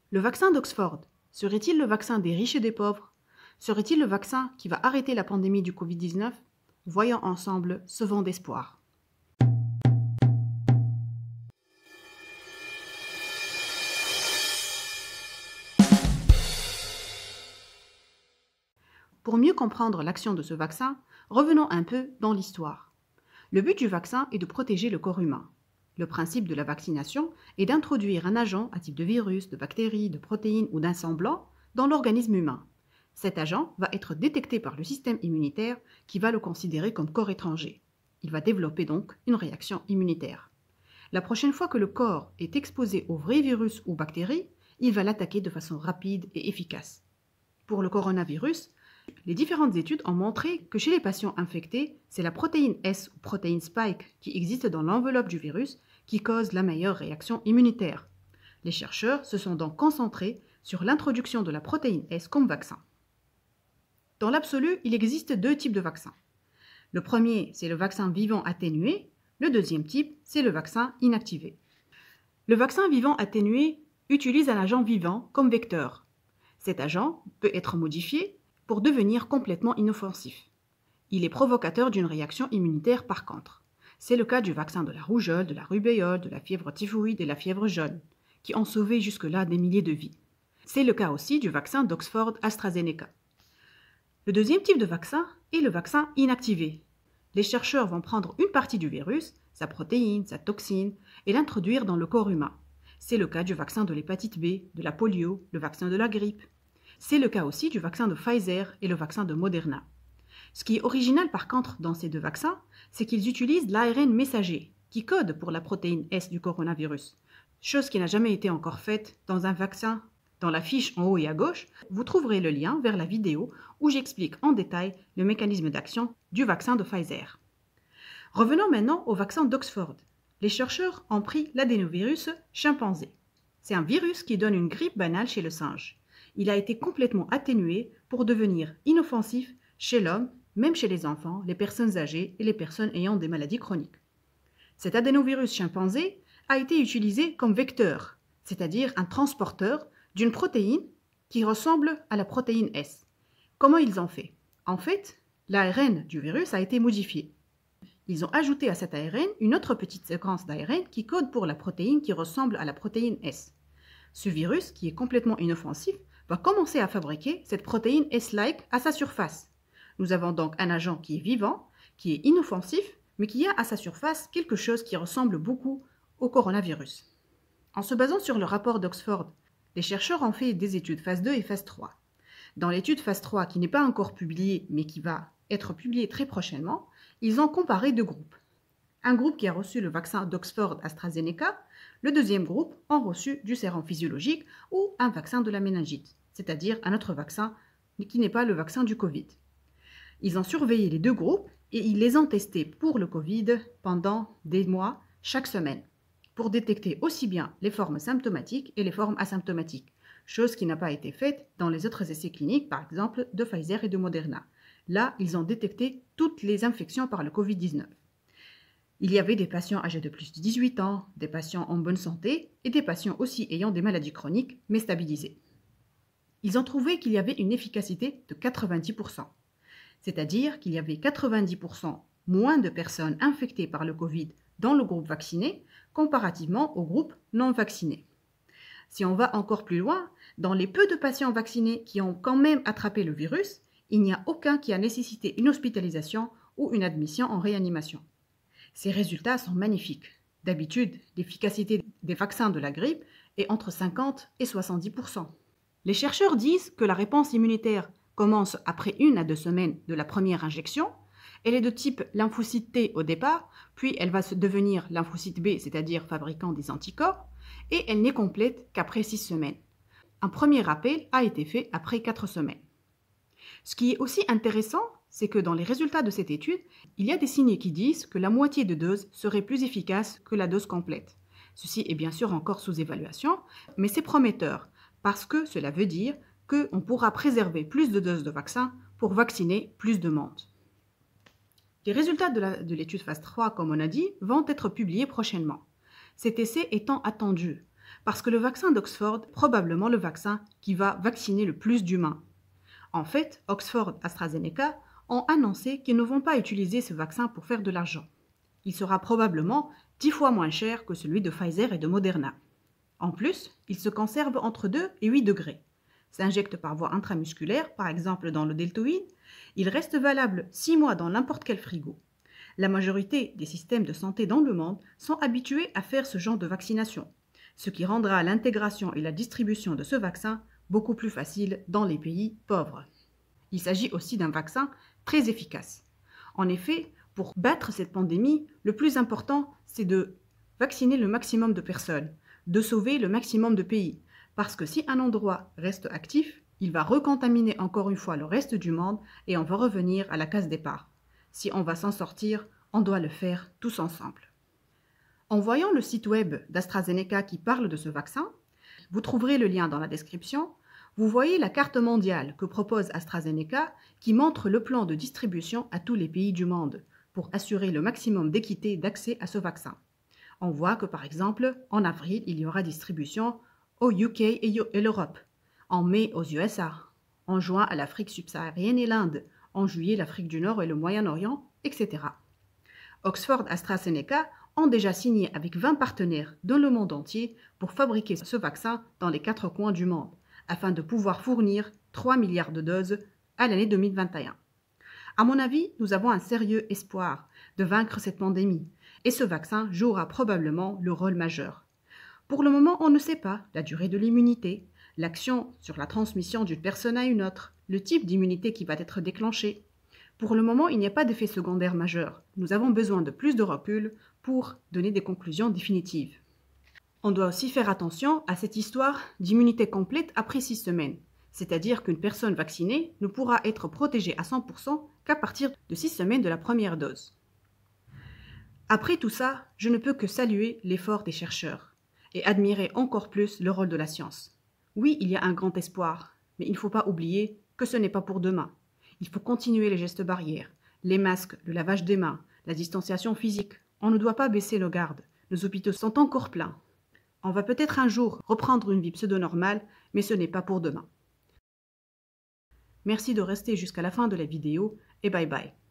Le vaccin d'Oxford serait-il le vaccin des riches et des pauvres? Serait-il le vaccin qui va arrêter la pandémie du Covid-19? Voyons ensemble ce vent d'espoir. Pour mieux comprendre l'action de ce vaccin, revenons un peu dans l'histoire. Le but du vaccin est de protéger le corps humain. Le principe de la vaccination est d'introduire un agent à type de virus, de bactéries, de protéines ou d'un sang blanc dans l'organisme humain. Cet agent va être détecté par le système immunitaire qui va le considérer comme corps étranger. Il va développer donc une réaction immunitaire. La prochaine fois que le corps est exposé au vrai virus ou bactérie, il va l'attaquer de façon rapide et efficace. Pour le coronavirus, les différentes études ont montré que chez les patients infectés, c'est la protéine S ou protéine spike qui existe dans l'enveloppe du virus qui cause la meilleure réaction immunitaire. Les chercheurs se sont donc concentrés sur l'introduction de la protéine S comme vaccin. Dans l'absolu, il existe deux types de vaccins. Le premier, c'est le vaccin vivant atténué. Le deuxième type, c'est le vaccin inactivé. Le vaccin vivant atténué utilise un agent vivant comme vecteur. Cet agent peut être modifié pour devenir complètement inoffensif. Il est provocateur d'une réaction immunitaire par contre. C'est le cas du vaccin de la rougeole, de la rubéole, de la fièvre typhoïde et la fièvre jaune, qui ont sauvé jusque-là des milliers de vies. C'est le cas aussi du vaccin d'Oxford AstraZeneca. Le deuxième type de vaccin est le vaccin inactivé. Les chercheurs vont prendre une partie du virus, sa protéine, sa toxine, et l'introduire dans le corps humain. C'est le cas du vaccin de l'hépatite B, de la polio, le vaccin de la grippe. C'est le cas aussi du vaccin de Pfizer et le vaccin de Moderna. Ce qui est original par contre dans ces deux vaccins, c'est qu'ils utilisent l'ARN messager, qui code pour la protéine S du coronavirus, chose qui n'a jamais été encore faite dans un vaccin. Dans la fiche en haut et à gauche, vous trouverez le lien vers la vidéo où j'explique en détail le mécanisme d'action du vaccin de Pfizer. Revenons maintenant au vaccin d'Oxford. Les chercheurs ont pris l'adénovirus chimpanzé. C'est un virus qui donne une grippe banale chez le singe. Il a été complètement atténué pour devenir inoffensif chez l'homme, même chez les enfants, les personnes âgées et les personnes ayant des maladies chroniques. Cet adénovirus chimpanzé a été utilisé comme vecteur, c'est-à-dire un transporteur d'une protéine qui ressemble à la protéine S. Comment ils ont fait? En fait, l'ARN du virus a été modifié. Ils ont ajouté à cet ARN une autre petite séquence d'ARN qui code pour la protéine qui ressemble à la protéine S. Ce virus, qui est complètement inoffensif, va commencer à fabriquer cette protéine S-like à sa surface. Nous avons donc un agent qui est vivant, qui est inoffensif, mais qui a à sa surface quelque chose qui ressemble beaucoup au coronavirus. En se basant sur le rapport d'Oxford, les chercheurs ont fait des études phase 2 et phase 3. Dans l'étude phase 3, qui n'est pas encore publiée, mais qui va être publiée très prochainement, ils ont comparé deux groupes. Un groupe qui a reçu le vaccin d'Oxford AstraZeneca, le deuxième groupe a reçu du sérum physiologique ou un vaccin de la méningite, c'est-à-dire un autre vaccin qui n'est pas le vaccin du Covid. Ils ont surveillé les deux groupes et ils les ont testés pour le Covid pendant des mois chaque semaine, pour détecter aussi bien les formes symptomatiques et les formes asymptomatiques, chose qui n'a pas été faite dans les autres essais cliniques, par exemple de Pfizer et de Moderna. Là, ils ont détecté toutes les infections par le Covid-19. Il y avait des patients âgés de plus de 18 ans, des patients en bonne santé et des patients aussi ayant des maladies chroniques mais stabilisées. Ils ont trouvé qu'il y avait une efficacité de 90%, c'est-à-dire qu'il y avait 90% moins de personnes infectées par le Covid dans le groupe vacciné comparativement au groupe non vacciné. Si on va encore plus loin, dans les peu de patients vaccinés qui ont quand même attrapé le virus, il n'y a aucun qui a nécessité une hospitalisation ou une admission en réanimation. Ces résultats sont magnifiques. D'habitude, l'efficacité des vaccins de la grippe est entre 50 et 70%. Les chercheurs disent que la réponse immunitaire commence après 1 à 2 semaines de la première injection. Elle est de type lymphocyte T au départ, puis elle va devenir lymphocyte B, c'est-à-dire fabriquant des anticorps, et elle n'est complète qu'après 6 semaines. Un premier rappel a été fait après 4 semaines. Ce qui est aussi intéressant, c'est que dans les résultats de cette étude, il y a des signes qui disent que la moitié de dose serait plus efficace que la dose complète. Ceci est bien sûr encore sous évaluation, mais c'est prometteur, parce que cela veut dire qu'on pourra préserver plus de doses de vaccin pour vacciner plus de monde. Les résultats de l'étude phase 3, comme on a dit, vont être publiés prochainement. Cet essai étant attendu, Parce que le vaccin d'Oxford est probablement le vaccin qui va vacciner le plus d'humains. En fait, Oxford AstraZeneca ont annoncé qu'ils ne vont pas utiliser ce vaccin pour faire de l'argent. Il sera probablement 10 fois moins cher que celui de Pfizer et de Moderna. En plus, il se conserve entre 2 et 8 degrés. S'injecte par voie intramusculaire, par exemple dans le deltoïde. Il reste valable 6 mois dans n'importe quel frigo. La majorité des systèmes de santé dans le monde sont habitués à faire ce genre de vaccination, ce qui rendra l'intégration et la distribution de ce vaccin beaucoup plus facile dans les pays pauvres. Il s'agit aussi d'un vaccin très efficace. En effet, pour battre cette pandémie, le plus important, c'est de vacciner le maximum de personnes, de sauver le maximum de pays. Parce que si un endroit reste actif, il va recontaminer encore une fois le reste du monde et on va revenir à la case départ. Si on va s'en sortir, on doit le faire tous ensemble. En voyant le site web d'AstraZeneca qui parle de ce vaccin, vous trouverez le lien dans la description. Vous voyez la carte mondiale que propose AstraZeneca qui montre le plan de distribution à tous les pays du monde pour assurer le maximum d'équité d'accès à ce vaccin. On voit que par exemple, en avril, il y aura distribution au UK et l'Europe, en mai aux USA, en juin à l'Afrique subsaharienne et l'Inde, en juillet l'Afrique du Nord et le Moyen-Orient, etc. Oxford AstraZeneca ont déjà signé avec 20 partenaires dans le monde entier pour fabriquer ce vaccin dans les 4 coins du monde, afin de pouvoir fournir 3 milliards de doses à l'année 2021. À mon avis, nous avons un sérieux espoir de vaincre cette pandémie, et ce vaccin jouera probablement le rôle majeur. Pour le moment, on ne sait pas la durée de l'immunité, l'action sur la transmission d'une personne à une autre, le type d'immunité qui va être déclenché. Pour le moment, il n'y a pas d'effet secondaire majeur. Nous avons besoin de plus de recul pour donner des conclusions définitives. On doit aussi faire attention à cette histoire d'immunité complète après 6 semaines. C'est-à-dire qu'une personne vaccinée ne pourra être protégée à 100% qu'à partir de 6 semaines de la première dose. Après tout ça, je ne peux que saluer l'effort des chercheurs et admirer encore plus le rôle de la science. Oui, il y a un grand espoir, mais il ne faut pas oublier que ce n'est pas pour demain. Il faut continuer les gestes barrières, les masques, le lavage des mains, la distanciation physique. On ne doit pas baisser nos gardes. Nos hôpitaux sont encore pleins. On va peut-être un jour reprendre une vie pseudo-normale, mais ce n'est pas pour demain. Merci de rester jusqu'à la fin de la vidéo et bye bye.